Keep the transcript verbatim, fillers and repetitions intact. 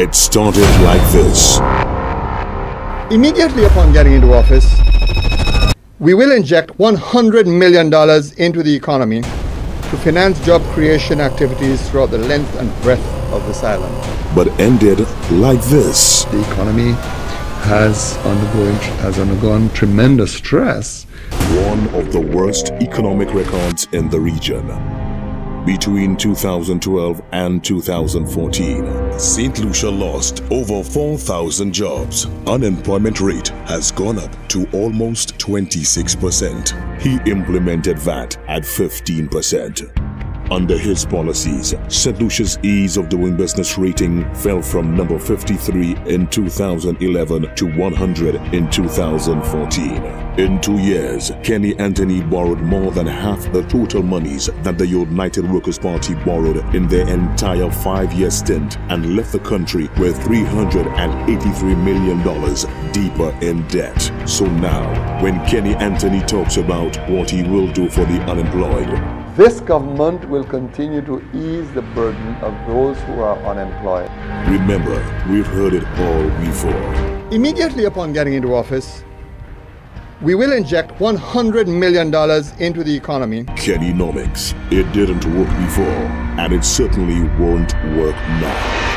It started like this. Immediately upon getting into office, we will inject one hundred million dollars into the economy to finance job creation activities throughout the length and breadth of this island. But ended like this. The economy has undergone, has undergone tremendous stress. One of the worst economic records in the region. Between two thousand twelve and two thousand fourteen, Saint Lucia lost over four thousand jobs. Unemployment rate has gone up to almost twenty-six percent. He implemented V A T at fifteen percent. Under his policies, Saint Lucia's ease of doing business rating fell from number fifty-three in two thousand eleven to one hundred in two thousand fourteen. In two years, Kenny Anthony borrowed more than half the total monies that the United Workers' Party borrowed in their entire five-year stint and left the country with three hundred eighty-three million dollars deeper in debt. So now, when Kenny Anthony talks about what he will do for the unemployed, This government will continue to ease the burden of those who are unemployed. remember, we've heard it all before. Immediately upon getting into office, we will inject one hundred million dollars into the economy. KENNYNOMICS. It didn't work before, and it certainly won't work now.